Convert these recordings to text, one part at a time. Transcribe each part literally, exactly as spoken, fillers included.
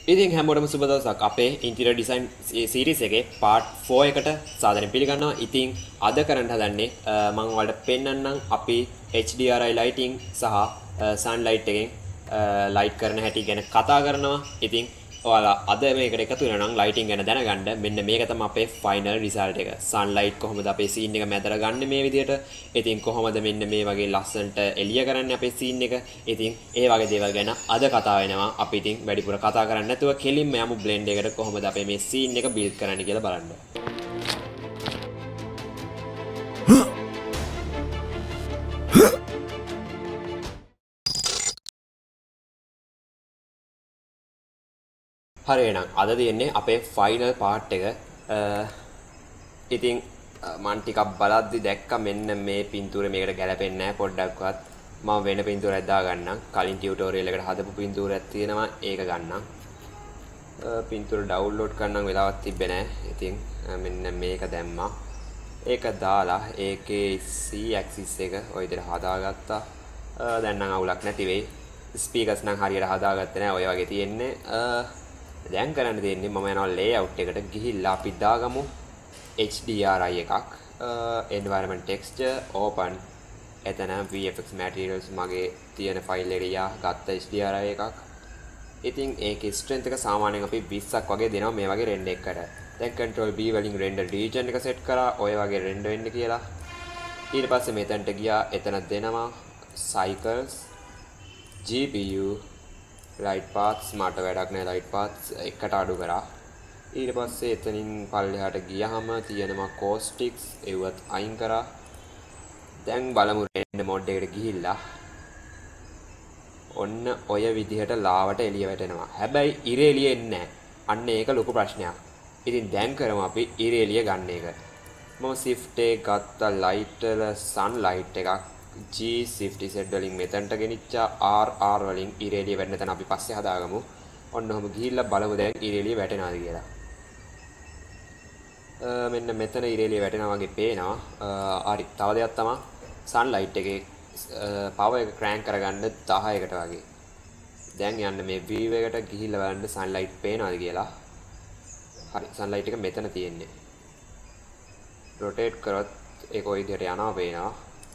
ඉතින් හැමෝටම සුබ දවසක්. අපේ ඉන්ටීරියර් ඩිසයින් සීරීස් එකේ part four එකට සාදරයෙන් පිළිගන්නවා. ඉතින් අද කරන්න හදන්නේ මම ඔයාලට පෙන්වන්නම් අපි H D R I lighting සහ sunlight එකෙන් light කරන හැටි ගැන කතා කරනවා. ඉතින් ඔයාලා අද මේකට එකතු වෙනවා නම් lighting ගැන දැනගන්න මෙන්න මේක තමයි අපේ final result එක. sunlight කොහොමද අපේ scene එක මැදට ගන්න මේ විදිහට. ඉතින් කොහොමද මෙන්න මේ වගේ ලස්සනට එළිය කරන්නේ අපේ scene එක. ඉතින් ඒ වගේ දේවල් ගැන අද කතා වෙනවා. අපි ඉතින් වැඩිපුර කතා කරන්නේ නැතුව කෙලින්ම යමු blend එකට කොහොමද අපේ මේ scene එක build කරන්න කියලා බලන්න. හරි එහෙනම් අද තියෙන්නේ අපේ ෆයිනල් පාර්ට් එක. ඉතින් මම ටිකක් බලද්දි දැක්ක මෙන්න මේ පින්තූරේ මේකට ගැලපෙන්නේ නැහැ පොඩ්ඩක්වත්. මම වෙන පින්තූරයක් දා ගන්නම්. කලින් ටියුටෝරියල් එකට හදපු පින්තූරයක් තියෙනවා ඒක ගන්නම්. පින්තූර ඩවුන්ලෝඩ් කරන්න වෙලාවක් තිබ්බේ නැහැ. ඉතින් මෙන්න මේක දැම්මා. ඒක දාලා ඒකේ C axis එක ඔය විදිහට හදාගත්තා. දැන් නම් අවුලක් නැති වෙයි. ස්පීකර්ස් නම් හරියට හදාගත්තේ නැහැ. ඔය වගේ තියෙන්නේ. දැන් කරන්න තියෙන්නේ මම යනවා layout එකට ගිහිල්ලා අපි දාගමු H D R I එකක් environment texture open එතන V F X materials මගේ තියෙන ෆයිල් එකට යා ගත්ත H D R I එකක්. ඉතින් ඒකේ strength එක සාමාන්‍යයෙන් අපි twenty වගේ දෙනවා මේ වගේ render එකකට. දැන් control B වලින් render region එක set කරා ඔය වගේ render වෙන්න කියලා. ඊට පස්සේ මෙතනට ගියා එතන දෙනවා cycles G P U light paths මට වැඩක් නැහැ light paths එකට අඩු කරා. ඊට පස්සේ එතනින් පල්ලෙහාට ගියාම තියෙනවා caustics ඒවත් අයින් කරා. දැන් බලමු render mode එකට ගිහිල්ලා ඔන්න ඔය විදිහට ලාවට එළිය වැටෙනවා. හැබැයි ඉර එළිය එන්නේ නැහැ. අන්න ඒක ලොකු ප්‍රශ්නයක්. ඉතින් දැන් කරමු අපි ඉර එළිය ගන්න එක. මම shift එක ගත්තා light වල sunlight එකක් G shift Z වලින් මෙතනට ගෙනිච්චා R R වලින් ඉර එළිය වැටෙන තැන අපි පස්සේ හදාගමු. ඔන්න ඔහම ගිහිල්ලා බලමු දැන් ඉර එළිය වැටෙනවද කියලා. මෙන්න මෙතන ඉර එළිය වැටෙනවා වගේ පේනවා. හරි තව දෙයක් තමයි sunlight එකේ power එක crank කරගන්න දහයකට වගේ. දැන් යන්න මේ view එකට ගිහිල්ලා බලන්න sunlight පේනවද කියලා. හරි sunlight එක මෙතන තියෙන්නේ. rotate කරොත් ඒක ওই විදිහට යනවා පේනවා.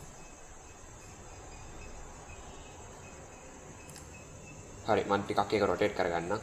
හරි මම ටිකක් ඒක rotate කරගන්නම්.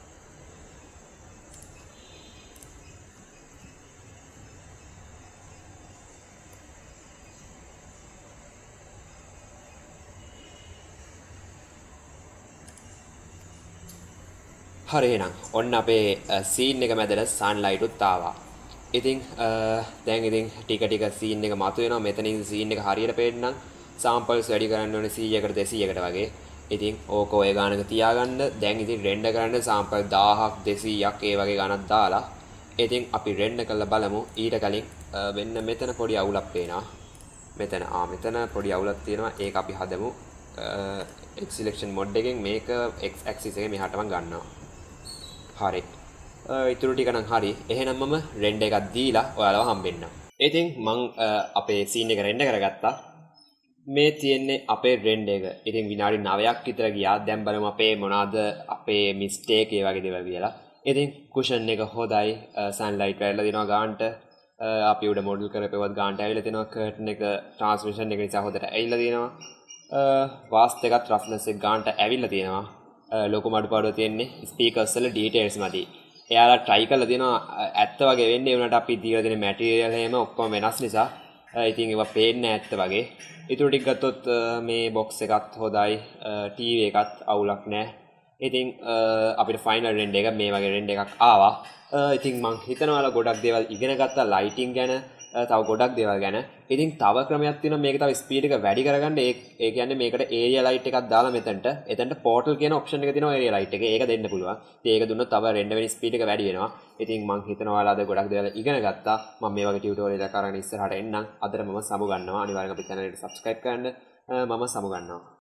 හරි එහෙනම් ඔන්න අපේ scene එක මැදට sunlight උත් ආවා. ඉතින් දැන් ඉතින් ටික ටික scene එක මතුවෙනවා. මෙතනින් scene එක හරියට පේන්නම් samples වැඩි කරන්න ඕනේ one hundred කට two hundred කට වගේ. ඉතින් ඕක ඔය ගානක තියාගන්න. දැන් ඉතින් render කරන්න sample one thousand two hundred ඒ වගේ ගානක් දාලා ඉතින් අපි render කරලා බලමු. ඊට කලින් මෙන්න මෙතන පොඩි අවුලක් පේනවා. මෙතන ආ මෙතන පොඩි අවුලක් තියෙනවා. ඒක අපි හදමු. X selection mode එකෙන් මේක X axis එකේ මෙහාටම ගන්නවා. හරි. ඊටු ටික නම් හරි. එහෙනම් මම render එකක් දීලා ඔයාලව හම්බෙන්නම්. ඉතින් මම අපේ scene එක render කරගත්තා. මේ තියෙන්නේ අපේ render එක. ඉතින් විනාඩි nine ක් විතර ගියා. දැන් බලමු අපේ මොනවාද අපේ mistake ඒ වගේ දේවල් කියලා. ඉතින් cushion එක හොදයි. sunlight වැල්ලා දෙනවා ගානට. අපි උඩ model කරපේවත් ගානට ඇවිල්ලා දෙනවා. curtain එක transmission එක නිසා හොදට ඇවිල්ලා දෙනවා. vast එකත් roughness එක ගානට ඇවිල්ලා තියෙනවා. ලොකු අඩුපාඩුව තියෙන්නේ speakers වල details මැදි. එයාලා try කරලා දෙනවා ඇත්ත වගේ වෙන්නේ උනට අපි දීලා දෙන material හැම ඔක්කොම වෙනස් නිසා ඉතින් ඒවා පේන්නේ ඇත්ත වගේ. ඊටු ටික ගත්තොත් මේ box එකත් හොදයි, T V එකත් අවුලක් නැහැ. ඉතින් අපිට final render එක මේ වගේ render එකක් ආවා. ඉතින් මං හිතනවා ගොඩක් දේවල් ඉගෙන ගත්තා lighting ගැන, තව ගොඩක් දේවල් ගැන. ඉතින් තව ක්‍රමයක් තියෙනවා මේක තව ස්පීඩ් එක වැඩි කරගන්න. ඒ ඒ කියන්නේ මේකට area light එකක් දාලා මෙතනට එතනට portal කියන option එක තියෙනවා area light එකේ. ඒක දෙන්න පුළුවන්. ඉතින් ඒක දුන්නොත් තව render වෙන ස්පීඩ් එක වැඩි වෙනවා. ඉතින් මං හිතනවා ඔයාලා අද ගොඩක් දේවල් ඉගෙන ගත්තා. මම මේ වගේ ටියුටෝරියල් එකක් අරගෙන ඉස්සරහට එන්නම්. අදට මම සමු ගන්නවා. අනිවාර්යෙන් අපේ channel එකට subscribe කරන්න. මම සමු ගන්නවා.